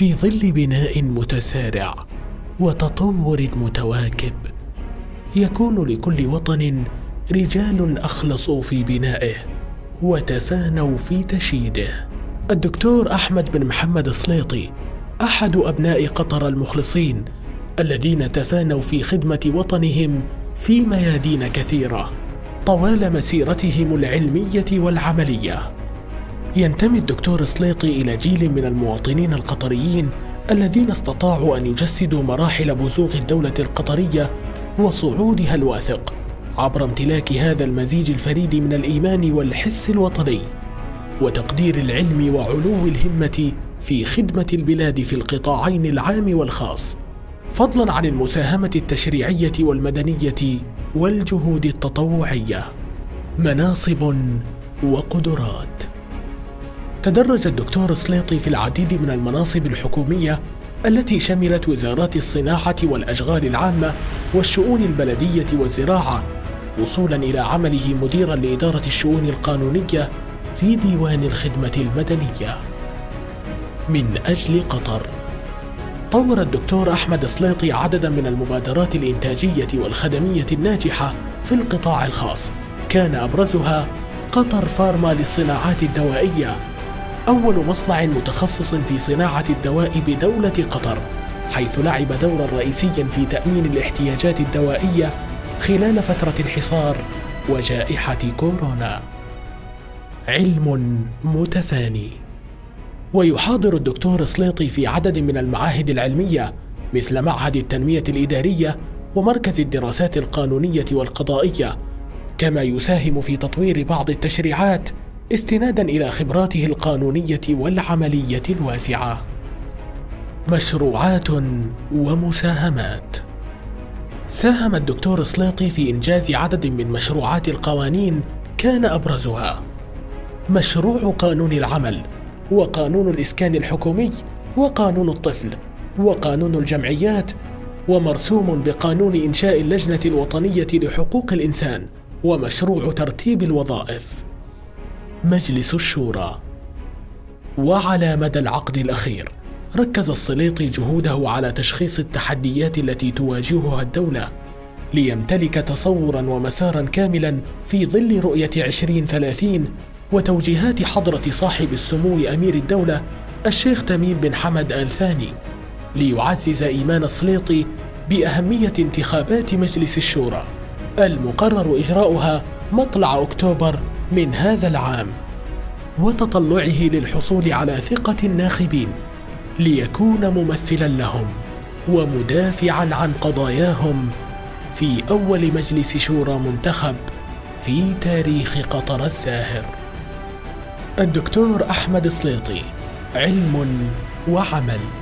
في ظل بناء متسارع وتطور متواكب، يكون لكل وطن رجال أخلصوا في بنائه وتفانوا في تشييده. الدكتور أحمد بن محمد السليطي أحد أبناء قطر المخلصين الذين تفانوا في خدمة وطنهم في ميادين كثيرة طوال مسيرتهم العلمية والعملية. ينتمي الدكتور السليطي إلى جيل من المواطنين القطريين الذين استطاعوا أن يجسدوا مراحل بزوغ الدولة القطرية وصعودها الواثق عبر امتلاك هذا المزيج الفريد من الإيمان والحس الوطني وتقدير العلم وعلو الهمة في خدمة البلاد في القطاعين العام والخاص، فضلاً عن المساهمة التشريعية والمدنية والجهود التطوعية. مناصب وقدرات. تدرج الدكتور السليطي في العديد من المناصب الحكومية التي شملت وزارات الصناعة والأشغال العامة والشؤون البلدية والزراعة، وصولاً إلى عمله مديراً لإدارة الشؤون القانونية في ديوان الخدمة المدنية. من أجل قطر. طور الدكتور أحمد السليطي عدداً من المبادرات الإنتاجية والخدمية الناجحة في القطاع الخاص، كان أبرزها قطر فارما للصناعات الدوائية، أول مصنع متخصص في صناعة الدواء بدولة قطر، حيث لعب دوراً رئيسياً في تأمين الاحتياجات الدوائية خلال فترة الحصار وجائحة كورونا. علم متفاني. ويحاضر الدكتور السليطي في عدد من المعاهد العلمية مثل معهد التنمية الإدارية ومركز الدراسات القانونية والقضائية، كما يساهم في تطوير بعض التشريعات استناداً إلى خبراته القانونية والعملية الواسعة. مشروعات ومساهمات. ساهم الدكتور السليطي في إنجاز عدد من مشروعات القوانين، كان أبرزها مشروع قانون العمل، وقانون الإسكان الحكومي، وقانون الطفل، وقانون الجمعيات، ومرسوم بقانون إنشاء اللجنة الوطنية لحقوق الإنسان، ومشروع ترتيب الوظائف. مجلس الشورى. وعلى مدى العقد الأخير ركز السليطي جهوده على تشخيص التحديات التي تواجهها الدولة ليمتلك تصوراً ومساراً كاملاً في ظل رؤية 2030 وتوجيهات حضرة صاحب السمو أمير الدولة الشيخ تميم بن حمد آل ثاني، ليعزز إيمان السليطي بأهمية انتخابات مجلس الشورى المقرر إجراؤها مطلع أكتوبر من هذا العام، وتطلعه للحصول على ثقة الناخبين ليكون ممثلاً لهم ومدافعاً عن قضاياهم في أول مجلس شورى منتخب في تاريخ قطر الزاهر. الدكتور أحمد السليطي. علم وعمل.